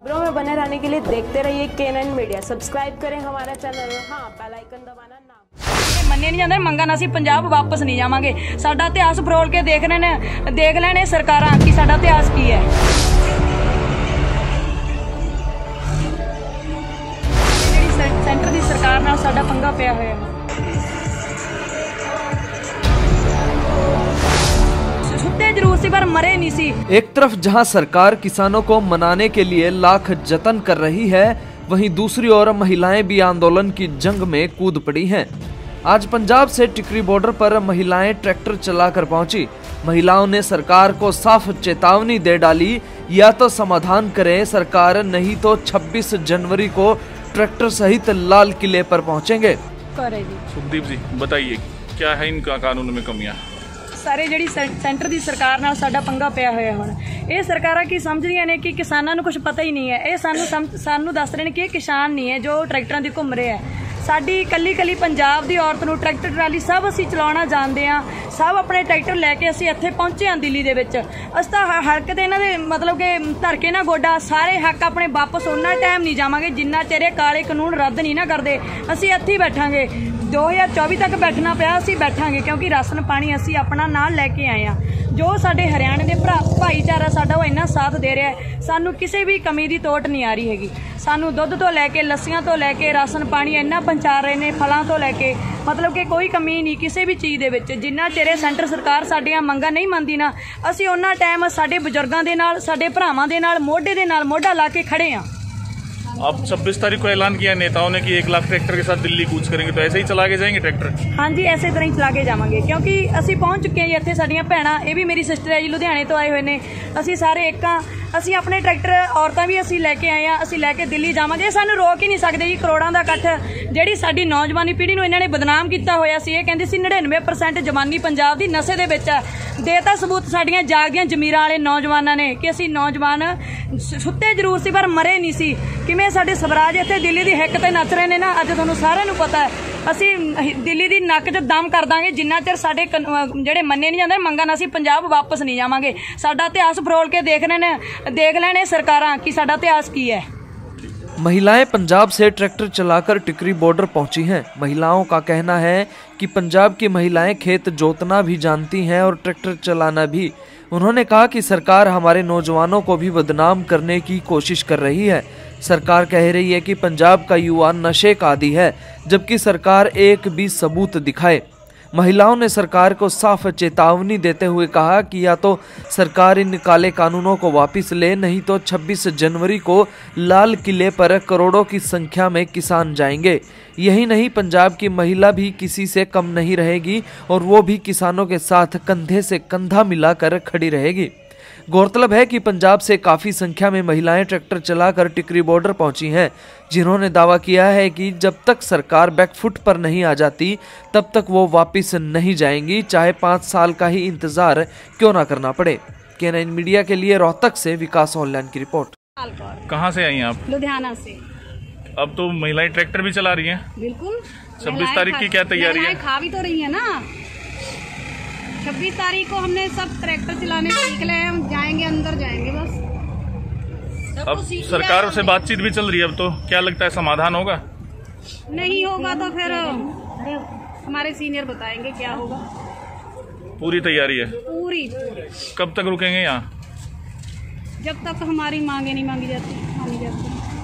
खबरों में बने रहने के लिए देखते रहिए K9 मीडिया। सब्सक्राइब करें हमारा चैनल। हाँ, बेल आइकन दबाना ना ਮੰਨੇ ਨਹੀਂ ਜਾਂਦੇ ਮੰਗਾਂ ਨਾਲ ਅਸੀਂ ਪੰਜਾਬ ਵਾਪਸ ਨਹੀਂ ਜਾਵਾਂਗੇ। ਸਾਡਾ ਇਤਿਹਾਸ ਫਰੋਲ ਕੇ ਦੇਖ ਲੈਣੇ ਸਰਕਾਰਾਂ ਕਿ ਸਾਡਾ ਇਤਿਹਾਸ ਕੀ ਹੈ। ਜਿਹੜੀ ਸੈਂਟਰ ਦੀ ਸਰਕਾਰ ਨਾਲ ਸਾਡਾ ਪੰਗਾ ਪਿਆ ਹੋਇਆ ਹੈ। एक तरफ जहां सरकार किसानों को मनाने के लिए लाख जतन कर रही है, वहीं दूसरी ओर महिलाएं भी आंदोलन की जंग में कूद पड़ी हैं। आज पंजाब से टिकरी बॉर्डर पर महिलाएं ट्रैक्टर चलाकर पहुंची। महिलाओं ने सरकार को साफ चेतावनी दे डाली, या तो समाधान करे सरकार, नहीं तो 26 जनवरी को ट्रैक्टर सहित लाल किले पर पहुंचेंगे। सुखदीप जी बताइए, क्या है इनका कानून में कमियां? ਸਾਰੇ ਜਿਹੜੀ ਸੈਂਟਰ ਦੀ ਸਰਕਾਰ ਨਾਲ ਸਾਡਾ ਪੰਗਾ ਪਿਆ ਹੋਇਆ। ਹੁਣ ਇਹ ਸਰਕਾਰਾਂ ਕੀ ਸਮਝਦੀਆਂ ਨੇ ਕਿ ਕਿਸਾਨਾਂ ਨੂੰ ਕੁਝ ਪਤਾ ਹੀ ਨਹੀਂ ਹੈ। ਇਹ ਸਾਨੂੰ ਦੱਸ ਰਹੇ ਨੇ ਕਿ ਇਹ ਕਿਸਾਨ ਨਹੀਂ ਹੈ ਜੋ ਟਰੈਕਟਰਾਂ ਦੀ ਘੁੰਮ ਰਿਹਾ ਹੈ। ਸਾਡੀ ਕੱਲੀ ਪੰਜਾਬ ਦੀ ਔਰਤ ਨੂੰ ਟਰੈਕਟਰ ਟਰਾਲੀ ਸਭ ਅਸੀਂ ਚਲਾਉਣਾ ਜਾਣਦੇ ਹਾਂ। ਸਭ ਆਪਣੇ ਟਰੈਕਟਰ ਲੈ ਕੇ ਅਸੀਂ ਇੱਥੇ ਪਹੁੰਚੇ ਹਾਂ ਦਿੱਲੀ ਦੇ ਵਿੱਚ। ਅਸੀਂ ਤਾਂ ਹਲਕ ਤੇ ਇਹਨਾਂ ਦੇ ਮਤਲਬ ਕਿ ਧਰ ਕੇ ਨਾ ਗੋਡਾ ਸਾਰੇ ਹੱਕ ਆਪਣੇ ਵਾਪਸ ਉਹਨਾਂ ਟਾਈਮ ਨਹੀਂ ਜਾਵਾਂਗੇ ਜਿੰਨਾ ਚਿਰ ਇਹ ਕਾਲੇ ਕਾਨੂੰਨ ਰੱਦ ਨਹੀਂ ਨਾ ਕਰਦੇ। ਅਸੀਂ ਇੱਥੇ ਹੀ ਬੈਠਾਂਗੇ। 2024 ਤੱਕ ਬੈਠਣਾ ਪਿਆ ਅਸੀਂ ਬੈਠਾਂਗੇ, ਕਿਉਂਕਿ ਰਾਸ਼ਨ ਪਾਣੀ ਅਸੀਂ ਆਪਣਾ ਨਾਲ ਲੈ ਕੇ ਆਏ ਆ। ਜੋ ਸਾਡੇ ਹਰਿਆਣੇ ਦੇ ਭਾਈਚਾਰਾ ਸਾਡਾ ਉਹ ਇੰਨਾ ਸਾਥ ਦੇ ਰਿਹਾ ਹੈ, ਸਾਨੂੰ ਕਿਸੇ ਵੀ ਕਮੀ ਦੀ ਤੋਟ ਨਹੀਂ ਆ ਰਹੀ ਹੈਗੀ। ਸਾਨੂੰ ਦੁੱਧ ਤੋਂ ਲੈ ਕੇ ਲੱਸੀਆਂ ਤੋਂ ਲੈ ਕੇ ਰਾਸ਼ਨ ਪਾਣੀ ਇੰਨਾ ਪਹੁੰਚਾ ਰਹੇ ਨੇ, ਫਲਾਂ ਤੋਂ ਲੈ ਕੇ ਮਤਲਬ ਕਿ ਕੋਈ ਕਮੀ ਨਹੀਂ ਕਿਸੇ ਵੀ ਚੀਜ਼ ਦੇ ਵਿੱਚ। ਜਿੰਨਾ ਚਿਰ ਸੈਂਟਰ ਸਰਕਾਰ ਸਾਡੀਆਂ ਮੰਗਾਂ ਨਹੀਂ ਮੰਨਦੀ ਨਾ, ਅਸੀਂ ਉਹਨਾਂ ਟਾਈਮ ਸਾਡੇ ਬਜ਼ੁਰਗਾਂ ਦੇ ਨਾਲ ਸਾਡੇ ਭਰਾਵਾਂ ਦੇ ਨਾਲ ਮੋਢੇ ਦੇ ਨਾਲ ਮੋਢਾ ਲਾ ਕੇ खड़े हाँ। अब 26 तारीख को ऐलान किया नेताओं ने कि 1 लाख ट्रैक्टर के साथ दिल्ली कूच करेंगे, तो ऐसे ही चला के जाएंगे ट्रैक्टर? हाँ जी, ऐसे तरह ही चला के जावांगे, क्योंकि ਅਸੀਂ ਪਹੁੰਚ ਚੁੱਕੇ ਹਾਂ ਜੀ। ਇੱਥੇ ਸਾਡੀਆਂ ਭੈਣਾਂ, ਇਹ ਵੀ ਮੇਰੀ ਸਿਸਟਰ ਹੈ ਜੀ, ਲੁਧਿਆਣੇ ਤੋਂ ਆਏ ਹੋਏ ਨੇ। ਅਸੀਂ ਸਾਰੇ ਇੱਕ ਆ। ਅਸੀਂ ਆਪਣੇ ਟਰੈਕਟਰ ਔਰਤਾਂ ਵੀ ਅਸੀਂ ਲੈ ਕੇ ਆਏ ਆ। ਅਸੀਂ ਲੈ ਕੇ ਦਿੱਲੀ ਜਾਵਾਂਗੇ। ਇਹ ਸਾਨੂੰ ਰੋਕ ਹੀ ਨਹੀਂ ਸਕਦੇ ਜੀ। ਕਰੋੜਾਂ ਦਾ ਇਕੱਠ ਜਿਹੜੀ ਸਾਡੀ ਨੌਜਵਾਨੀ ਪੀੜ੍ਹੀ ਨੂੰ ਇਹਨਾਂ ਨੇ ਬਦਨਾਮ ਕੀਤਾ ਹੋਇਆ ਸੀ। ਇਹ ਕਹਿੰਦੇ ਸੀ 99% ਜਵਾਨੀ ਪੰਜਾਬ ਦੀ ਨਸ਼ੇ ਦੇ ਵਿੱਚ ਹੈ। ਦੇਤਾ ਸਬੂਤ ਸਾਡੀਆਂ ਜਾਗਦੀਆਂ ਜ਼ਮੀਰਾਂ ਵਾਲੇ ਨੌਜਵਾਨਾਂ ਨੇ ਕਿ ਅਸੀਂ ਨੌਜਵਾਨ ਸੁੱਤੇ ਜ਼ਰੂਰ ਸੀ ਪਰ ਮਰੇ ਨਹੀਂ ਸੀ। ਕਿਵੇਂ ਸਾਡੇ ਸਵਰਾਜ ਇੱਥੇ ਦਿੱਲੀ ਦੀ ਹਿੱਕ ਤੇ ਨੱਚ ਰਹੇ ਨੇ ਨਾ, ਅੱਜ ਤੁਹਾਨੂੰ ਸਾਰਿਆਂ ਨੂੰ ਪਤਾ ਹੈ। ਅਸੀਂ ਦਿੱਲੀ ਦੀ ਨੱਕ 'ਚ ਦਮ ਕਰ ਦਾਂਗੇ ਜਿੰਨਾ ਚਿਰ ਸਾਡੇ ਜਿਹੜੇ ਮੰਨੇ ਨਹੀਂ ਜਾਂਦੇ ਮੰਗਾਂ ਨਾਲ ਅਸੀਂ ਪੰਜਾਬ ਵਾਪਸ ਨਹੀਂ ਜਾਵਾਂਗੇ। ਸਾਡਾ ਇਤਿਹਾਸ ਫਰੋਲ ਕੇ ਦੇਖ ਲੈਣੇ ਸਰਕਾਰਾਂ ਕਿ ਸਾਡਾ ਇਤਿਹਾਸ ਕੀ ਹੈ। महिलाएं पंजाब से ट्रैक्टर चलाकर टिकरी बॉर्डर पहुंची हैं। महिलाओं का कहना है कि पंजाब की महिलाएं खेत जोतना भी जानती हैं और ट्रैक्टर चलाना भी। उन्होंने कहा कि सरकार हमारे नौजवानों को भी बदनाम करने की कोशिश कर रही है। सरकार कह रही है कि पंजाब का युवा नशे का आदी है, जबकि सरकार एक भी सबूत दिखाए। महिलाओं ने सरकार को साफ चेतावनी देते हुए कहा कि या तो सरकार इन काले कानूनों को वापस ले, नहीं तो 26 जनवरी को लाल किले पर करोड़ों की संख्या में किसान जाएंगे। यही नहीं, पंजाब की महिला भी किसी से कम नहीं रहेगी और वो भी किसानों के साथ कंधे से कंधा मिलाकर खड़ी रहेगी। गौरतलब है कि पंजाब से काफ़ी संख्या में महिलाएं ट्रैक्टर चलाकर टिकरी बॉर्डर पहुंची हैं, जिन्होंने दावा किया है कि जब तक सरकार बैकफुट पर नहीं आ जाती तब तक वो वापस नहीं जाएंगी, चाहे 5 साल का ही इंतजार क्यों ना करना पड़े। K9 मीडिया के लिए रोहतक से विकास ऑनलाइन की रिपोर्ट। कहाँ से आई हैं आप? लुधियाना से। अब तो महिलाएं ट्रैक्टर भी चला रही हैं? बिल्कुल। 26 तारीख की क्या तैयारी है? खा भी तो रही है ना। 26 तारीख को हमने सब ट्रैक्टर चलाने निकले हैं, हम जाएंगे, अंदर जाएंगे बस। अब सरकार से बातचीत भी चल रही है, अब तो क्या लगता है समाधान होगा? नहीं होगा तो फिर हमारे सीनियर बताएंगे क्या होगा। पूरी तैयारी है? पूरी। कब तक रुकेंगे यहाँ? जब तक हमारी मांगे नहीं मांगी जाती।